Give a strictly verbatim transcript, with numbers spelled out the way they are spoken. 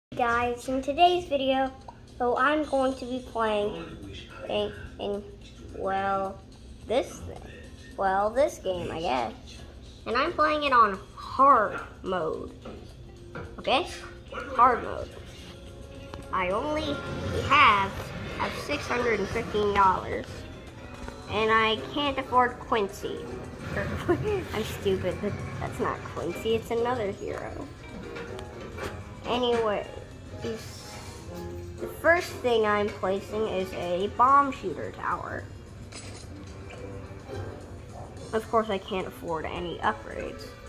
Guys, in today's video, so I'm going to be playing in, in well, this thing. Well, this game, I guess. And I'm playing it on hard mode. Okay? Hard mode. I only have, have six hundred fifteen dollars. And I can't afford Quincy. I'm stupid, but that's not Quincy, it's another hero. Anyway, the first thing I'm placing is a bomb shooter tower. Of course, I can't afford any upgrades.